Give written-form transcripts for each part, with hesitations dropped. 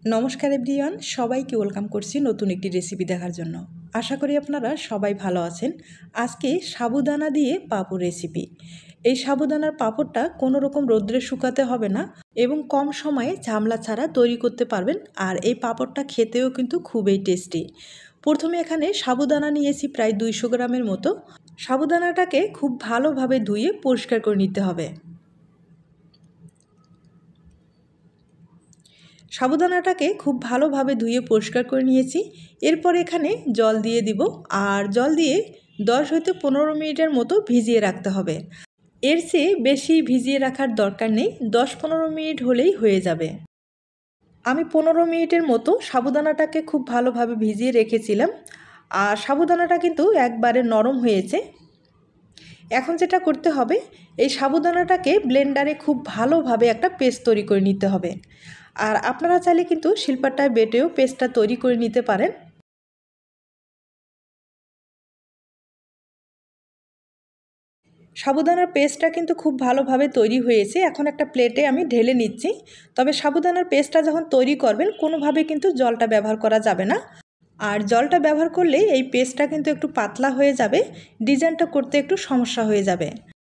নমস্কার এভরিওয়ান, সবাইকে ওয়েলকাম করছি নতুন একটি রেসিপি দেখার জন্য। আশা করি আপনারা সবাই ভালো আছেন। আজকে সাবুদানা দিয়ে পাঁপড় রেসিপি। এই সাবুদানার পাঁপড়টা কোনো রকম রোদ্রে শুকাতে হবে না এবং কম সময়ে ঝামেলা ছাড়া তৈরি করতে পারবেন। আর এই পাঁপড়টা খেতেও কিন্তু খুবই টেস্টি। প্রথমে এখানে সাবুদানা নিয়েছি প্রায় 200 গ্রামের মতো। সাবুদানাটাকে খুব ভালোভাবে ধুয়ে পরিষ্কার করে নিতে হবে। সাবুদানাটাকে খুব ভালোভাবে ধুয়ে পরিষ্কার করে নিয়েছি। এরপর এখানে জল দিয়ে দিব, আর জল দিয়ে 10 হতে 15 মিনিটের মতো ভিজিয়ে রাখতে হবে। এর চেয়ে বেশি ভিজিয়ে রাখার দরকার নেই, 10-15 মিনিট হলেই হয়ে যাবে। আমি 15 মিনিটের মতো সাবুদানাটাকে খুব ভালোভাবে ভিজিয়ে রেখেছিলাম, আর সাবুদানাটা কিন্তু একবারে নরম হয়েছে। এখন যেটা করতে হবে, এই সাবুদানাটাকে ব্লেন্ডারে খুব ভালোভাবে একটা পেস্ট তৈরি করে নিতে হবে। আর আপনারা চাইলে কিন্তু শিলপাটায় বেটেও পেস্টটা তৈরি করে নিতে পারেন। সাবুদানার পেস্টটা কিন্তু খুব ভালোভাবে তৈরি হয়েছে। এখন একটা প্লেটে আমি ঢেলে নিচ্ছি। তবে সাবুদানার পেস্টটা যখন তৈরি করবেন, কোনোভাবে কিন্তু জলটা ব্যবহার করা যাবে না। আর জলটা ব্যবহার করলে এই পেস্টটা কিন্তু একটু পাতলা হয়ে যাবে, ডিজাইনটা করতে একটু সমস্যা হয়ে যাবে।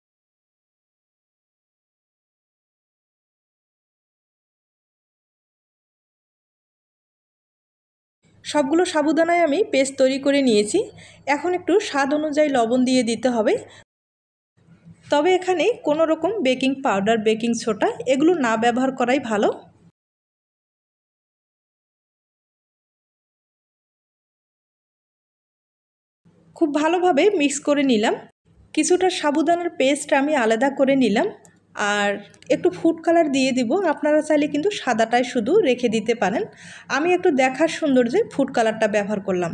সবগুলো সাবুদানায় আমি পেস্ট তৈরি করে নিয়েছি। এখন একটু স্বাদ অনুযায়ী লবণ দিয়ে দিতে হবে। তবে এখানে কোনো রকম বেকিং পাউডার, বেকিং সোডা এগুলো না ব্যবহার করাই ভালো। খুব ভালোভাবে মিক্স করে নিলাম। কিছুটা সাবুদানার পেস্ট আমি আলাদা করে নিলাম, আর একটু ফুড কালার দিয়ে দিব। আপনারা চাইলে কিন্তু সাদাটাই শুধু রেখে দিতে পারেন। আমি একটু দেখার সৌন্দর্যে ফুড কালারটা ব্যবহার করলাম।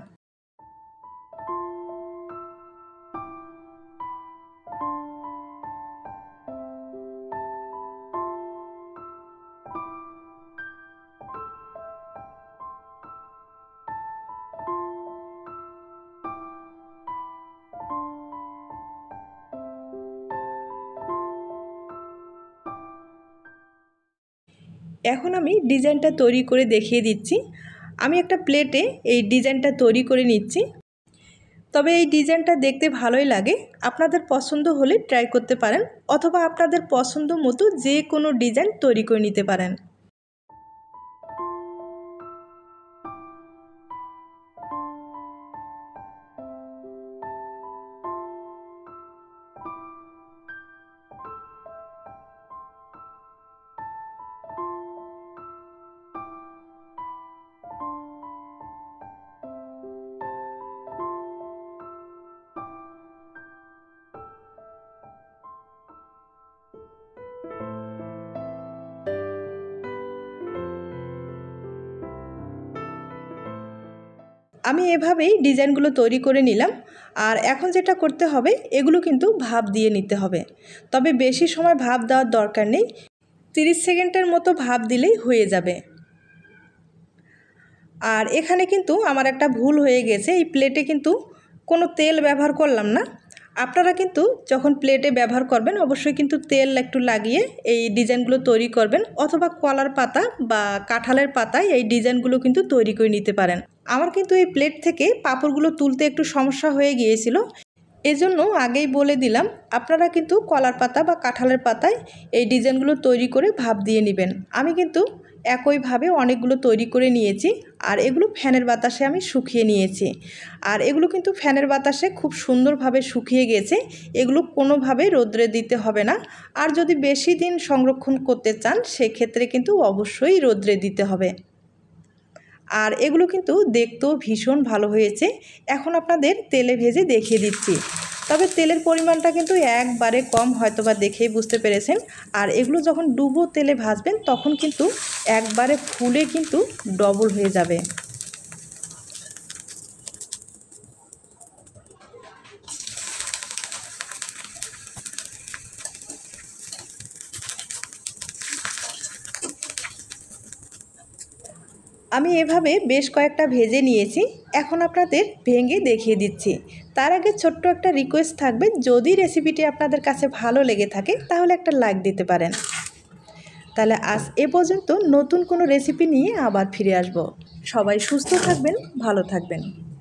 এখন আমি ডিজাইনটা তৈরি করে দেখিয়ে দিচ্ছি। আমি একটা প্লেটে এই ডিজাইনটা তৈরি করে নিচ্ছি। তবে এই ডিজাইনটা দেখতে ভালোই লাগে। আপনাদের পছন্দ হলে ট্রাই করতে পারেন, অথবা আপনাদের পছন্দ মতো যে কোনো ডিজাইন তৈরি করে নিতে পারেন। আমি এভাবেই ডিজাইনগুলো তৈরি করে নিলাম। আর এখন যেটা করতে হবে, এগুলো কিন্তু ভাপ দিয়ে নিতে হবে। তবে বেশি সময় ভাপ দেওয়ার দরকার নেই, 30 সেকেন্ডের মতো ভাপ দিলেই হয়ে যাবে। আর এখানে কিন্তু আমার একটা ভুল হয়ে গেছে, এই প্লেটে কিন্তু কোনো তেল ব্যবহার করলাম না। আপনারা কিন্তু যখন প্লেটে ব্যবহার করবেন, অবশ্যই কিন্তু তেল একটু লাগিয়ে এই ডিজাইনগুলো তৈরি করবেন, অথবা কলার পাতা বা কাঁঠালের পাতায় এই ডিজাইনগুলো কিন্তু তৈরি করে নিতে পারেন। আমার কিন্তু এই প্লেট থেকে পাঁপড়গুলো তুলতে একটু সমস্যা হয়ে গিয়েছিল, এজন্য আগেই বলে দিলাম আপনারা কিন্তু কলার পাতা বা কাঁঠালের পাতায় এই ডিজাইনগুলো তৈরি করে ভাপ দিয়ে নেবেন। আমি কিন্তু একইভাবে অনেকগুলো তৈরি করে নিয়েছি, আর এগুলো ফ্যানের বাতাসে আমি শুকিয়ে নিয়েছি। আর এগুলো কিন্তু ফ্যানের বাতাসে খুব সুন্দরভাবে শুকিয়ে গেছে। এগুলো কোনোভাবে রোদ্রে দিতে হবে না। আর যদি বেশি দিন সংরক্ষণ করতে চান, সেক্ষেত্রে কিন্তু অবশ্যই রোদ্রে দিতে হবে। আর এগুলো কিন্তু দেখতেও ভীষণ ভালো হয়েছে। এখন আপনাদের তেলে ভেজে দেখিয়ে দিচ্ছি। তবে তেলের পরিমাণটা কিন্তু একবারে কম, হয়তোবা দেখেই বুঝতে পেরেছেন। আর এগুলো যখন ডুবো তেলে ভাজবেন, তখন কিন্তু একবারে ফুলে কিন্তু ডবল হয়ে যাবে। আমি এভাবে বেশ কয়েকটা ভেজে নিয়েছি। এখন আপনাদের ভেঙে দেখিয়ে দিচ্ছি। তার আগে ছোট্ট একটা রিকোয়েস্ট থাকবে, যদি রেসিপিটি আপনাদের কাছে ভালো লেগে থাকে তাহলে একটা লাইক দিতে পারেন। তাহলে আজ এ পর্যন্ত নতুন কোনো রেসিপি নিয়ে আবার ফিরে আসব। সবাই সুস্থ থাকবেন, ভালো থাকবেন।